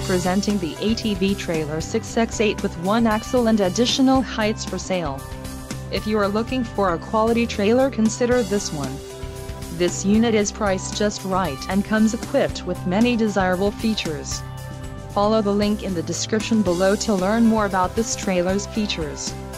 Presenting the ATV Trailer 6x8 with 1 axle and additional heights for sale. If you are looking for a quality trailer, consider this one. This unit is priced just right and comes equipped with many desirable features. Follow the link in the description below to learn more about this trailer's features.